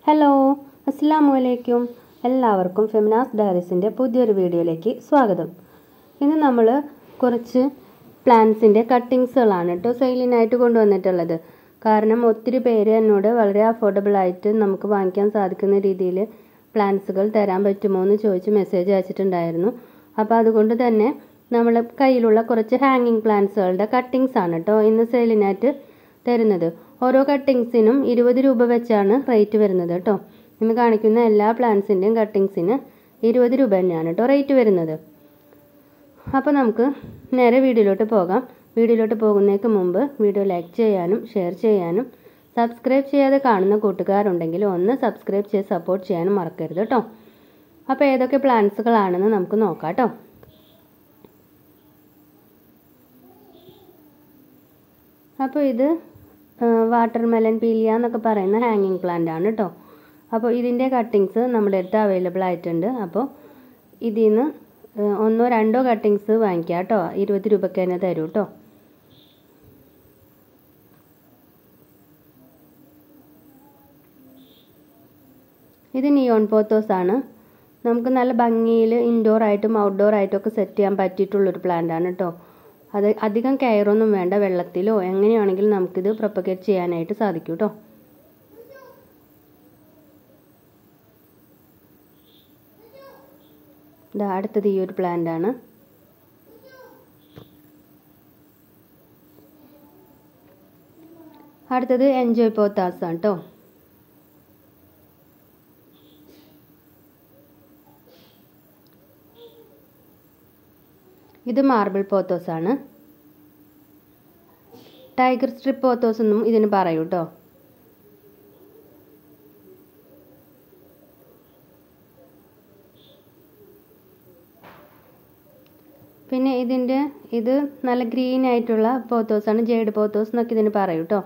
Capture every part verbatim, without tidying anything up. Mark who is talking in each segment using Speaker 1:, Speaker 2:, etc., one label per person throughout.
Speaker 1: Hello അസ്സലാമു അലൈക്കും. എല്ലാവർക്കും ഫെമിനാസ് ഡയറീസിൻ്റെ പുതിയൊരു വീഡിയോയിലേക്ക് സ്വാഗതം. ഇന്ന് നമ്മൾ കുറച്ച് പ്ലാന്റ്സിൻ്റെ കട്ടിങ്സുകളാണ് കേട്ടോ സെയിലിനായിട്ട് കൊണ്ടുവന്നിട്ടുള്ളത്. കാരണം ഒത്തിരി പേര് എന്നോട് വളരെ അഫോർഡബിൾ ആയിട്ട് നമുക്ക് വാങ്ങിക്കാൻ സാധിക്കുന്ന രീതിയിൽ പ്ലാന്റ്സുകൾ തരാൻ പറ്റുമോ എന്ന് ചോദിച്ച് മെസ്സേജ് അയച്ചിട്ടുണ്ടായിരുന്നു. അപ്പോൾ അതുകൊണ്ട് തന്നെ നമ്മൾ കയ്യിലുള്ള കുറച്ച് ഹാങ്ങിങ് പ്ലാന്റ്സുകളുടെ കട്ടിങ്സ് ആണ് കേട്ടോ ഇന്ന് സെയിലിനായിട്ട് തരുന്നത്. ഓരോ കട്ടിങ്സിനും ഇരുപത് രൂപ വെച്ചാണ് റേറ്റ് വരുന്നത് കേട്ടോ. ഇന്ന് കാണിക്കുന്ന എല്ലാ പ്ലാന്റ്സിൻ്റെയും കട്ടിങ്സിന് ഇരുപത് രൂപ തന്നെയാണ് കേട്ടോ റേറ്റ് വരുന്നത്. അപ്പോൾ നമുക്ക് നേരെ വീഡിയോയിലോട്ട് പോകാം. വീഡിയോയിലോട്ട് പോകുന്നതിന് മുമ്പ് വീഡിയോ ലൈക്ക് ചെയ്യാനും ഷെയർ ചെയ്യാനും സബ്സ്ക്രൈബ് ചെയ്യാതെ കാണുന്ന കൂട്ടുകാരുണ്ടെങ്കിൽ ഒന്ന് സബ്സ്ക്രൈബ് ചെയ്ത് സപ്പോർട്ട് ചെയ്യാനും മറക്കരുത് കേട്ടോ. അപ്പോൾ ഏതൊക്കെ പ്ലാന്റ്സുകളാണെന്ന് നമുക്ക് നോക്കാം കേട്ടോ. അപ്പോൾ ഇത് വാട്ടർ മെലൻ പീലിയ എന്നൊക്കെ പറയുന്ന ഹാങ്ങിങ് പ്ലാന്റ് ആണ് കേട്ടോ. അപ്പോൾ ഇതിൻ്റെ കട്ടിങ്സ് നമ്മുടെ അടുത്ത് അവൈലബിൾ ആയിട്ടുണ്ട്. അപ്പോൾ ഇതിൽ നിന്ന് ഒന്നോ രണ്ടോ കട്ടിങ്സ് വാങ്ങിക്കാം കേട്ടോ. ഇരുപത് രൂപയ്ക്ക് തന്നെ തരൂ കേട്ടോ. ഇത് നിയോൺ പോത്തോസ് ആണ്. നമുക്ക് നല്ല ഭംഗിയിൽ ഇൻഡോർ ആയിട്ടും ഔട്ട്ഡോർ ആയിട്ടും ഒക്കെ സെറ്റ് ചെയ്യാൻ പറ്റിയിട്ടുള്ളൊരു പ്ലാന്റ് ആണ് കേട്ടോ. അത് അധികം കെയറൊന്നും വേണ്ട, വെള്ളത്തിലോ എങ്ങനെയാണെങ്കിലും നമുക്കിത് പ്രൊപ്പഗേറ്റ് ചെയ്യാനായിട്ട് സാധിക്കും കേട്ടോ. ഇതാ അടുത്തത് ഈ ഒരു പ്ലാന്റ് ആണ്. അടുത്തത് എൻജോയ് പോത്താസ് ആണ് കേട്ടോ. ഇത് മാർബിൾ പോത്തോസ് ആണ്. ടൈഗർ സ്ട്രിപ്പ് പോത്തോസ് എന്നും ഇതിന് പറയൂ കേട്ടോ. പിന്നെ ഇതിൻ്റെ ഇത് നല്ല ഗ്രീൻ ആയിട്ടുള്ള പോത്തോസ് ആണ്. ജേഡ് പോത്തോസ് എന്നൊക്കെ ഇതിന് പറയൂ കേട്ടോ.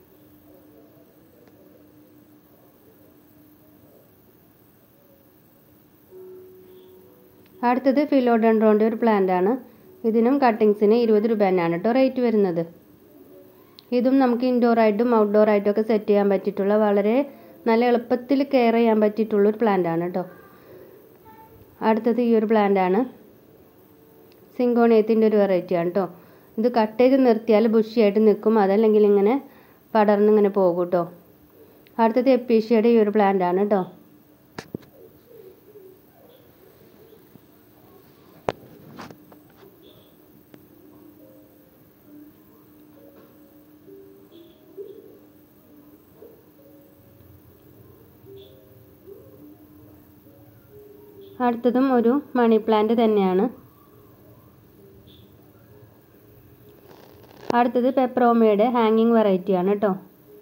Speaker 1: അടുത്തത് ഫിലോഡെൻഡ്രോൻ്റെ ഒരു പ്ലാന്റ് ആണ്. ഇതിനും കട്ടിങ്സിന് ഇരുപത് രൂപ തന്നെയാണ് കേട്ടോ റേറ്റ് വരുന്നത്. ഇതും നമുക്ക് ഇൻഡോർ ആയിട്ടും ഔട്ട്ഡോർ ആയിട്ടും ഒക്കെ സെറ്റ് ചെയ്യാൻ പറ്റിയിട്ടുള്ള വളരെ നല്ല എളുപ്പത്തിൽ കെയർ ചെയ്യാൻ പറ്റിയിട്ടുള്ളൊരു പ്ലാന്റ് ആണ് കേട്ടോ. അടുത്തത് ഈ ഒരു പ്ലാന്റ് ആണ്. സിങ്കോണിയത്തിൻ്റെ ഒരു വെറൈറ്റി ആണ് കേട്ടോ. ഇത് കട്ട് ചെയ്ത് നിർത്തിയാൽ ബുഷിയായിട്ട് നിൽക്കും, അതല്ലെങ്കിൽ ഇങ്ങനെ പടർന്ന് ഇങ്ങനെ പോകും കേട്ടോ. അടുത്തത് എപ്പീഷ്യയുടെ ഈ ഒരു പ്ലാന്റ് ആണ് കേട്ടോ. അടുത്തതും ഒരു മണി പ്ലാന്റ് തന്നെയാണ്. അടുത്തത് പെപ്രോമയുടെ ഹാങ്ങിങ് വെറൈറ്റി ആണ് കേട്ടോ.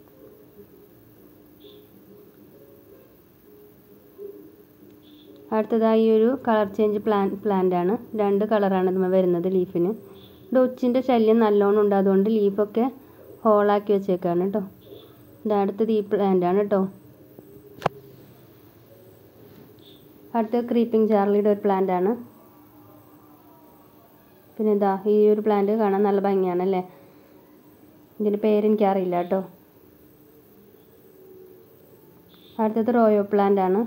Speaker 1: അടുത്തതായി ഒരു കളർ ചേഞ്ച് പ്ലാൻ പ്ലാന്റ് ആണ്. രണ്ട് കളറാണ് ഇത് വരുന്നത് ലീഫിന്. ഡൊച്ചിൻ്റെ ശല്യം നല്ലോണം ഉണ്ട്, അതുകൊണ്ട് ലീഫൊക്കെ ഹോളാക്കി വെച്ചേക്കാണ് കേട്ടോ. ഇത് അടുത്തത് ഈ പ്ലാന്റ് ആണ് കേട്ടോ. അടുത്ത ക്രീപ്പിംഗ് ചാർലിയുടെ ഒരു പ്ലാന്റ് ആണ്. പിന്നെ ഇതാ ഈ ഒരു പ്ലാന്റ് കാണാൻ നല്ല ഭംഗിയാണല്ലേ. ഇതിൻ്റെ പേരെനിക്കറിയില്ല കേട്ടോ. അടുത്തത് റോയോ പ്ലാന്റ് ആണ്.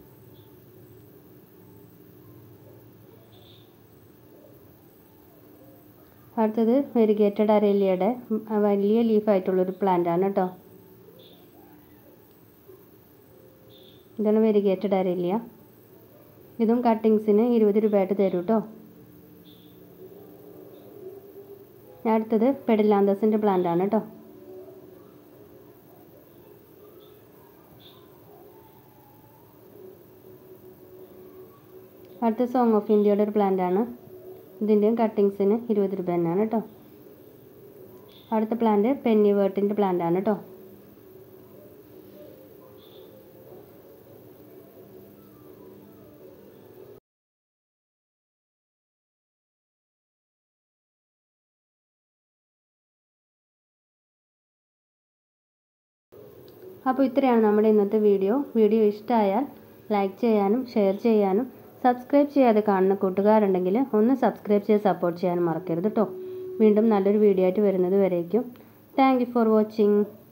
Speaker 1: അടുത്തത് വെരിഗേറ്റഡ് അരേലിയയുടെ വലിയ ലീഫായിട്ടുള്ളൊരു പ്ലാന്റ് ആണ് കേട്ടോ. ഇതാണ് വെരിഗേറ്റഡ് അരേലിയ. ഇതും കട്ടിങ്സിന് ഇരുപത് രൂപയായിട്ട് തരും കേട്ടോ. അടുത്തത് പെഡിലാന്തസിൻ്റെ പ്ലാന്റ് ആണ് കേട്ടോ. അടുത്ത സോങ് ഓഫ് ഇന്ത്യയുടെ ഒരു പ്ലാന്റ് ആണ്. ഇതിൻ്റെയും കട്ടിങ്സിന് ഇരുപത് രൂപ തന്നെയാണ് കേട്ടോ. അടുത്ത പ്ലാന്റ് പെന്നി വേർട്ടിൻ്റെ പ്ലാന്റ് ആണ് കേട്ടോ. അപ്പോൾ ഇത്രയാണ് നമ്മുടെ ഇന്നത്തെ വീഡിയോ. വീഡിയോ ഇഷ്ടമായാൽ ലൈക്ക് ചെയ്യാനും ഷെയർ ചെയ്യാനും സബ്സ്ക്രൈബ് ചെയ്യാതെ കാണുന്ന കൂട്ടുകാരുണ്ടെങ്കിൽ ഒന്ന് സബ്സ്ക്രൈബ് ചെയ്ത് സപ്പോർട്ട് ചെയ്യാനും മറക്കരുത് കേട്ടോ. വീണ്ടും നല്ലൊരു വീഡിയോ ആയിട്ട് വരുന്നത് വരേക്കും. Thank you for watching.